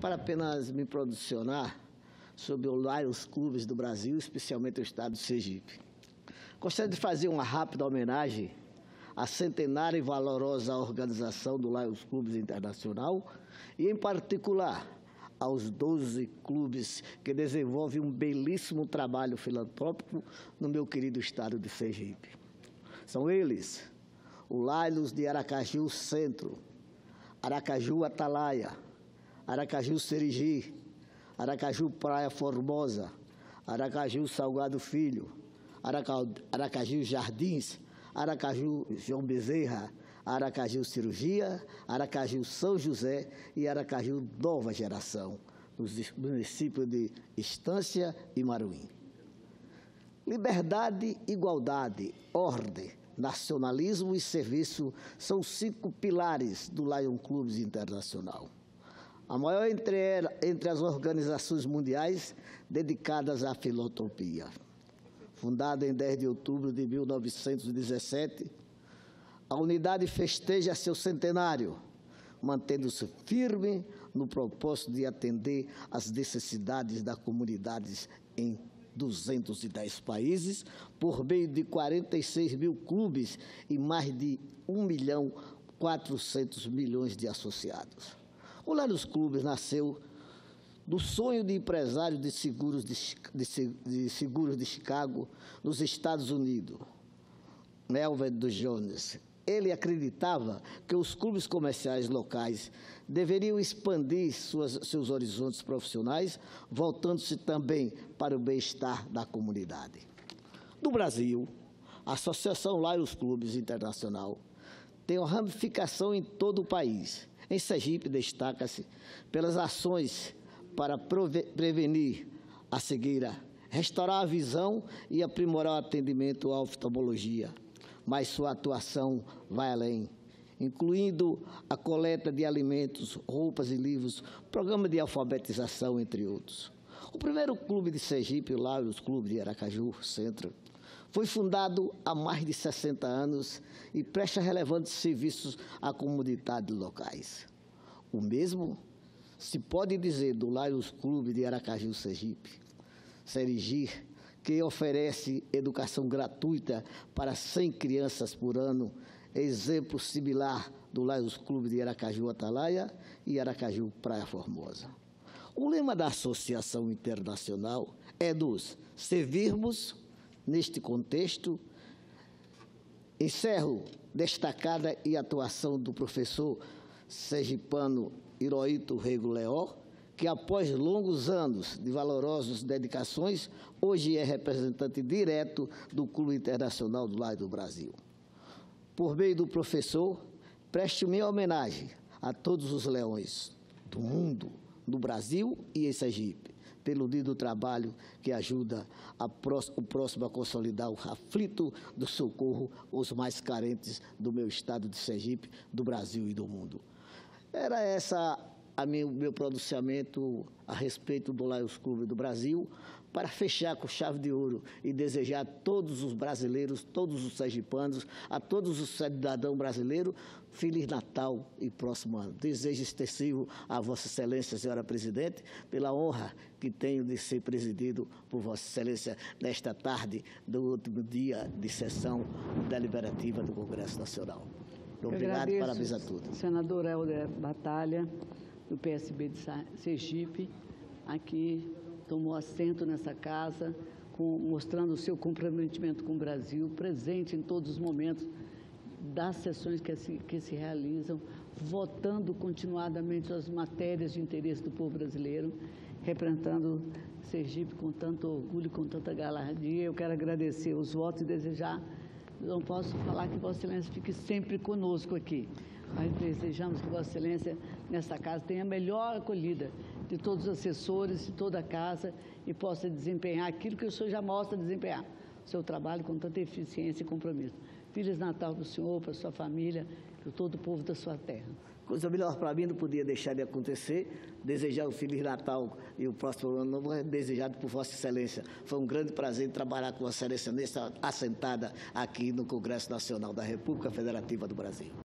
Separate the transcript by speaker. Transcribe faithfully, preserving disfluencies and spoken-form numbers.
Speaker 1: para apenas me posicionar sobre os Lions Clubes do Brasil, especialmente o estado de Sergipe. Gostaria de fazer uma rápida homenagem à centenária e valorosa organização do Lions Clubes Internacional e, em particular, aos doze clubes que desenvolvem um belíssimo trabalho filantrópico no meu querido estado de Sergipe. São eles o Lions de Aracaju Centro, Aracaju Atalaia, Aracaju Serigi, Aracaju Praia Formosa, Aracaju Salgado Filho, Aracaju Jardins, Aracaju João Bezerra, Aracaju Cirurgia, Aracaju São José e Aracaju Nova Geração, nos municípios de Estância e Maruim. Liberdade, igualdade, ordem, nacionalismo e serviço são cinco pilares do Lions Clubes Internacional. A maior entre, entre as organizações mundiais dedicadas à filantropia. Fundada em dez de outubro de mil novecentos e dezessete, a unidade festeja seu centenário, mantendo-se firme no propósito de atender às necessidades das comunidades em duzentos e dez países, por meio de quarenta e seis mil clubes e mais de um milhão e quatrocentos milhões de associados. O Lions Clubes nasceu do sonho de empresário de seguros de, de, de seguros de Chicago, nos Estados Unidos, Melvin Jones. Ele acreditava que os clubes comerciais locais deveriam expandir suas, seus horizontes profissionais, voltando-se também para o bem-estar da comunidade. No Brasil, a Associação Lions Clubes Internacional tem uma ramificação em todo o país. Em Sergipe, destaca-se pelas ações para prevenir a cegueira, restaurar a visão e aprimorar o atendimento à oftalmologia. Mas sua atuação vai além, incluindo a coleta de alimentos, roupas e livros, programa de alfabetização, entre outros. O primeiro clube de Sergipe, o Lions Clube de Aracaju Centro, foi fundado há mais de sessenta anos e presta relevantes serviços a comunidades locais. O mesmo se pode dizer do Lions Clube de Aracaju Sergipe, Serigi, que oferece educação gratuita para cem crianças por ano, exemplo similar do Lions Clube de Aracaju Atalaia e Aracaju Praia Formosa. O lema da Associação Internacional é nos servirmos neste contexto. Encerro destacada e atuação do professor sergipano Hirohito Rego Leó, que após longos anos de valorosas dedicações, hoje é representante direto do Clube Internacional do Lions do Brasil. Por meio do professor, preste minha homenagem a todos os leões do mundo, do Brasil e em Sergipe, pelo lindo trabalho que ajuda a próximo, o próximo a consolidar o aflito do socorro aos mais carentes do meu estado de Sergipe, do Brasil e do mundo. Era essa a meu, meu pronunciamento a respeito do Lions Clube do Brasil, para fechar com chave de ouro e desejar a todos os brasileiros, todos os sergipanos, a todos os cidadãos brasileiros, Feliz Natal e próximo ano. Desejo extensivo a Vossa Excelência, Senhora Presidente, pela honra que tenho de ser presidido por Vossa Excelência nesta tarde do último dia de sessão deliberativa do Congresso Nacional. Obrigado e parabéns a todos.
Speaker 2: Senador Helder Batalha, do P S B de Sergipe, aqui tomou assento nessa casa, com, mostrando o seu comprometimento com o Brasil, presente em todos os momentos das sessões que se, que se realizam, votando continuadamente as matérias de interesse do povo brasileiro, representando Sergipe com tanto orgulho, com tanta galardia. Eu quero agradecer os votos e desejar, não posso falar que Vossa Excelência fique sempre conosco aqui, mas desejamos que Vossa Excelência, nessa casa, tenha a melhor acolhida de todos os assessores, de toda a casa, e possa desempenhar aquilo que o senhor já mostra desempenhar, o seu trabalho com tanta eficiência e compromisso. Feliz Natal para o senhor, para a sua família, para todo o povo da sua terra.
Speaker 1: Coisa melhor para mim não podia deixar de acontecer. Desejar um Feliz Natal e o próximo ano novo é desejado por Vossa Excelência. Foi um grande prazer trabalhar com Vossa Excelência nessa assentada aqui no Congresso Nacional da República Federativa do Brasil.